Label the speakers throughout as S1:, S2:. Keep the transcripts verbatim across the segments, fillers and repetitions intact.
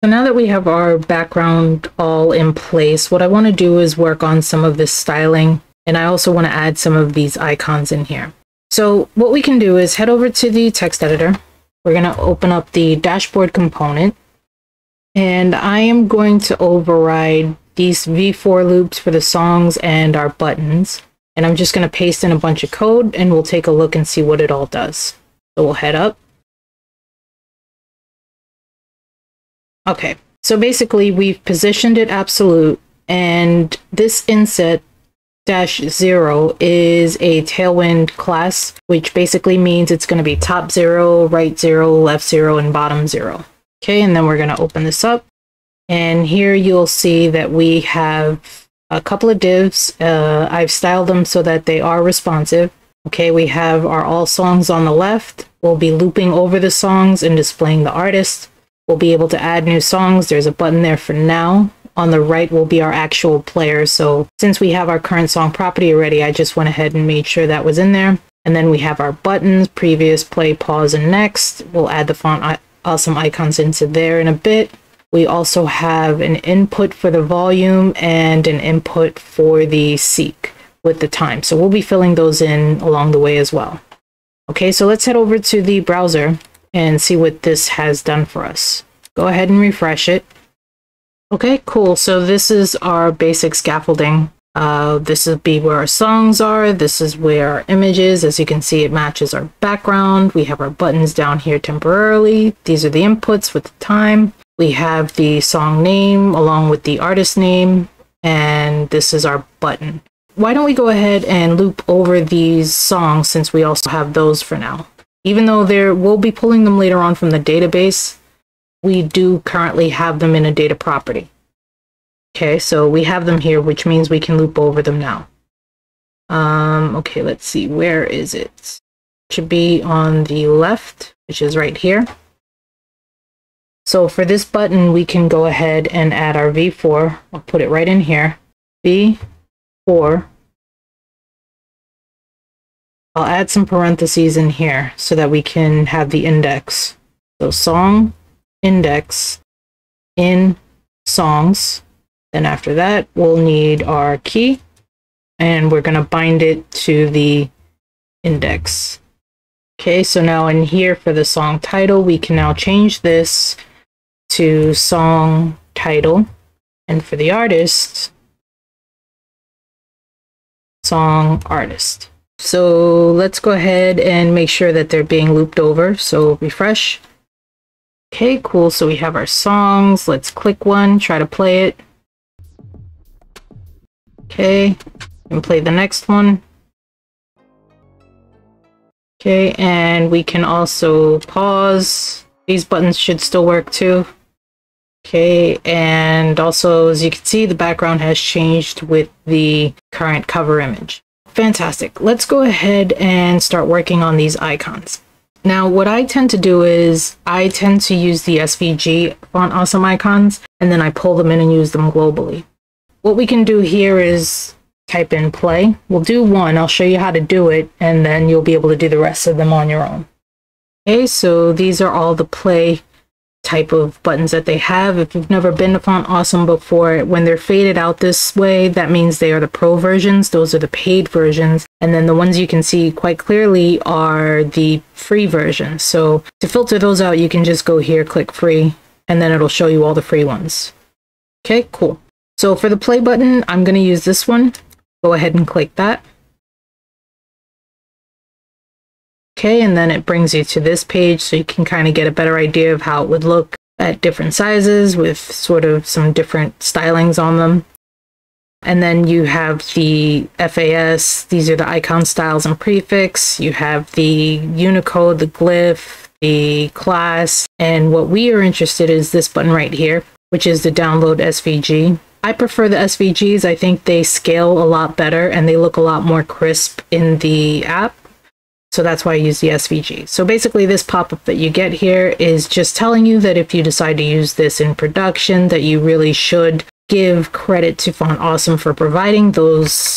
S1: So now that we have our background all in place, what I want to do is work on some of this styling, and I also want to add some of these icons in here. So what we can do is head over to the text editor. We're going to open up the dashboard component, and I am going to override these v four loops for the songs and our buttons. And I'm just going to paste in a bunch of code, and we'll take a look and see what it all does. So we'll head up. Okay, so basically we've positioned it absolute, and this inset dash zero is a Tailwind class, which basically means it's going to be top zero, right zero, left zero, and bottom zero. Okay, and then we're going to open this up, and here you'll see that we have a couple of divs. Uh, I've styled them so that they are responsive. Okay, we have our all songs on the left. We'll be looping over the songs and displaying the artist. We'll be able to add new songs. There's a button there for now. On the right will be our actual player. So since we have our current song property already, I just went ahead and made sure that was in there. And then we have our buttons, previous, play, pause, and next. We'll add the font awesome icons into there in a bit. We also have an input for the volume and an input for the seek with the time. So we'll be filling those in along the way as well. Okay, so let's head over to the browser and see what this has done for us. Go ahead and refresh it. Okay, cool. So this is our basic scaffolding. Uh, this will be where our songs are. This is where our image is. As you can see, it matches our background. We have our buttons down here temporarily. These are the inputs with the time. We have the song name along with the artist name, and this is our button. Why don't we go ahead and loop over these songs since we also have those for now? Even though there we'll be pulling them later on from the database, we do currently have them in a data property. Okay, so we have them here, which means we can loop over them now. Um, okay, let's see, where is it? It should be on the left, which is right here. So for this button, we can go ahead and add our v four. I'll put it right in here. v four. I'll add some parentheses in here so that we can have the index. So song, index, in songs. Then after that, we'll need our key, and we're going to bind it to the index. Okay, so now in here for the song title, we can now change this to song title. And for the artist, song artist. So let's go ahead and make sure that they're being looped over. So refresh. Okay, cool. So we have our songs. Let's click one, try to play it. Okay, and play the next one. Okay, and we can also pause. These buttons should still work too. Okay, and also as you can see, the background has changed with the current cover image. Fantastic. Let's go ahead and start working on these icons. Now, what I tend to do is I tend to use the S V G font awesome icons, and then I pull them in and use them globally. What we can do here is type in play. We'll do one. I'll show you how to do it, and then you'll be able to do the rest of them on your own. Okay, so these are all the play type of buttons that they have. If you've never been to Font Awesome before, when they're faded out this way, that means they are the pro versions. Those are the paid versions. And then the ones you can see quite clearly are the free versions. So to filter those out, you can just go here, click free, and then it'll show you all the free ones. Okay, cool. So for the play button, I'm going to use this one. Go ahead and click that. Okay, and then it brings you to this page so you can kind of get a better idea of how it would look at different sizes with sort of some different stylings on them. And then you have the F A S, these are the icon styles and prefix. You have the Unicode, the glyph, the class, and what we are interested in is this button right here, which is the download S V G. I prefer the S V Gs. I think they scale a lot better and they look a lot more crisp in the app. So that's why I use the S V G. So basically this pop-up that you get here is just telling you that if you decide to use this in production, that you really should give credit to Font Awesome for providing those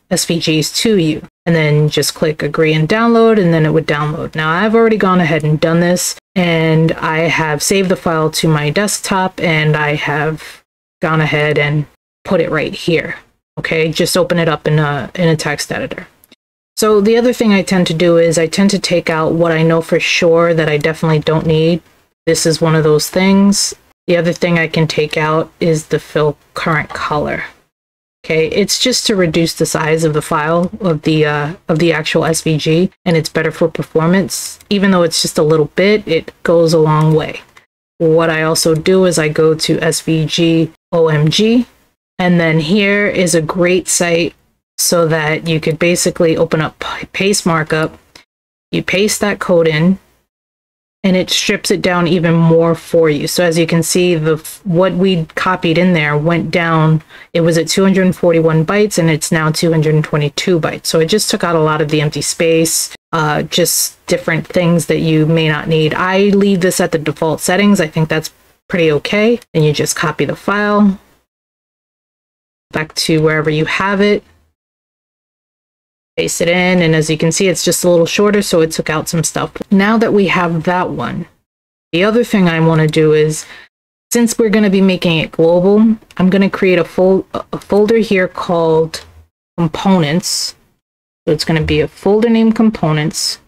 S1: S V Gs to you. And then just click agree and download, and then it would download. Now I've already gone ahead and done this, and I have saved the file to my desktop, and I have gone ahead and put it right here. Okay, just open it up in a, in a text editor. So the other thing I tend to do is I tend to take out what I know for sure that I definitely don't need. This is one of those things. The other thing I can take out is the fill current color. Okay, it's just to reduce the size of the file of the uh, of the actual S V G, and it's better for performance. Even though it's just a little bit, it goes a long way. What I also do is I go to S V G O M G, and then here is a great site so that you could basically open up paste markup. You paste that code in, and it strips it down even more for you. So as you can see, the what we copied in there went down. It was at two hundred forty-one bytes, and it's now two hundred twenty-two bytes. So it just took out a lot of the empty space, uh, just different things that you may not need. I leave this at the default settings. I think that's pretty okay. And you just copy the file back to wherever you have it. Paste it in, and as you can see, it's just a little shorter, so it took out some stuff. Now that we have that one, the other thing I want to do is, since we're going to be making it global, I'm going to create a, fol a folder here called components. So it's going to be a folder named components,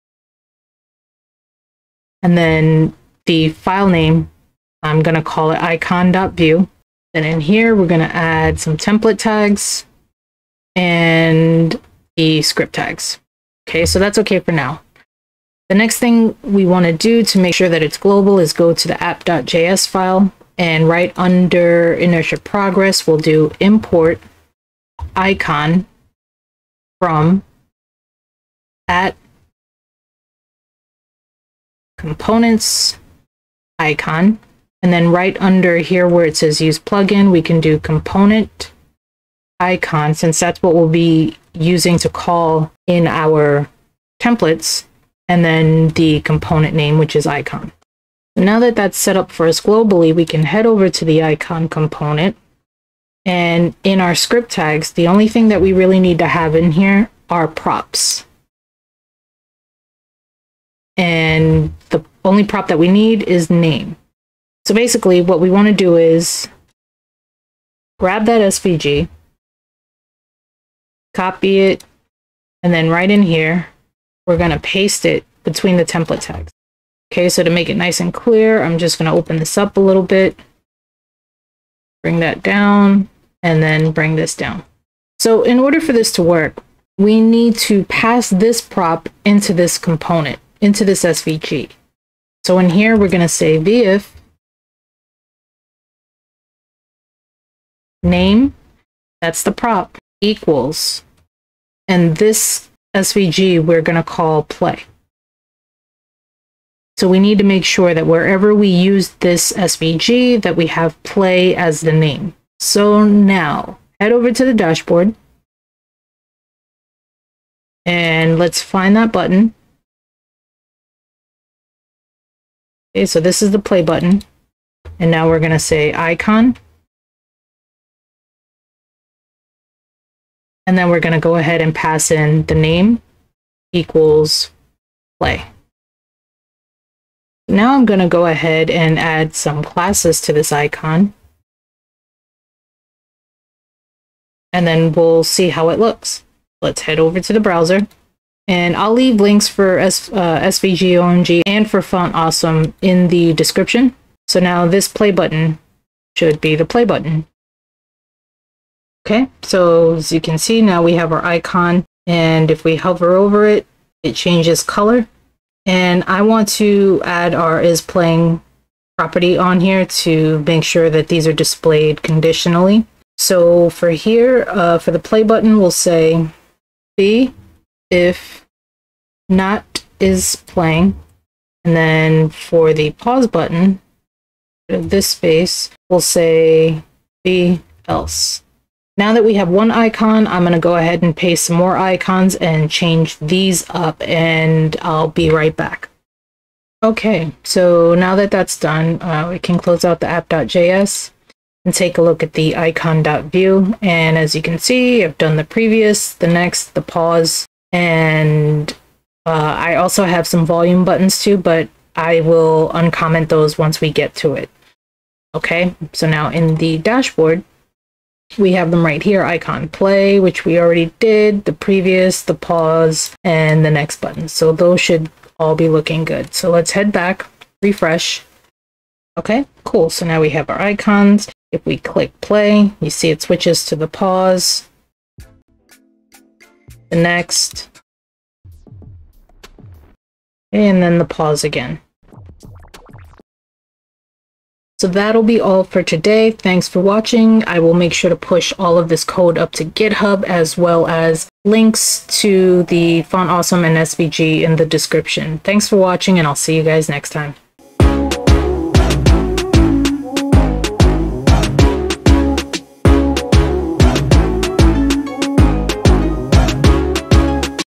S1: and then the file name, I'm going to call it icon.view. Then in here, we're going to add some template tags and the script tags. Okay, so that's okay for now. The next thing we want to do to make sure that it's global is go to the app.js file, and right under inertia progress, we'll do import icon from at components icon, and then right under here where it says use plugin, we can do component icon, since that's what we'll be using to call in our templates, and then the component name, which is icon. Now that that's set up for us globally, we can head over to the icon component, and in our script tags, the only thing that we really need to have in here are props. And the only prop that we need is name. So basically what we want to do is grab that S V G, copy it, and then right in here, we're going to paste it between the template tags. Okay, so to make it nice and clear, I'm just going to open this up a little bit, bring that down, and then bring this down. So in order for this to work, we need to pass this prop into this component, into this S V G. So in here, we're going to say vif name, that's the prop, equals, and this S V G we're going to call play. So we need to make sure that wherever we use this S V G, that we have play as the name. So now head over to the dashboard, and let's find that button. Okay, so this is the play button, and now we're going to say icon. And then we're going to go ahead and pass in the name equals play. Now I'm going to go ahead and add some classes to this icon. And then we'll see how it looks. Let's head over to the browser. And I'll leave links for S, uh, S V G O M G and for Font Awesome in the description. So now this play button should be the play button. Okay, so as you can see, now we have our icon, and if we hover over it, it changes color. And I want to add our is playing property on here to make sure that these are displayed conditionally. So for here, uh, for the play button, we'll say B if not is playing. And then for the pause button, this space, we'll say B else. Now that we have one icon, I'm going to go ahead and paste some more icons and change these up, and I'll be right back. Okay, so now that that's done, uh, we can close out the app.js. and take a look at the icon.view. And as you can see, I've done the previous, the next, the pause, and uh, I also have some volume buttons too, but I will uncomment those once we get to it. Okay, so now in the dashboard, we have them right here, icon play, which we already did, the previous, the pause, and the next button. So those should all be looking good. So let's head back, refresh. Okay, cool. So now we have our icons. If we click play, you see it switches to the pause, the next, and then the pause again. So that'll be all for today. Thanks for watching. I will make sure to push all of this code up to GitHub, as well as links to the Font Awesome and S V G in the description. Thanks for watching, and I'll see you guys next time.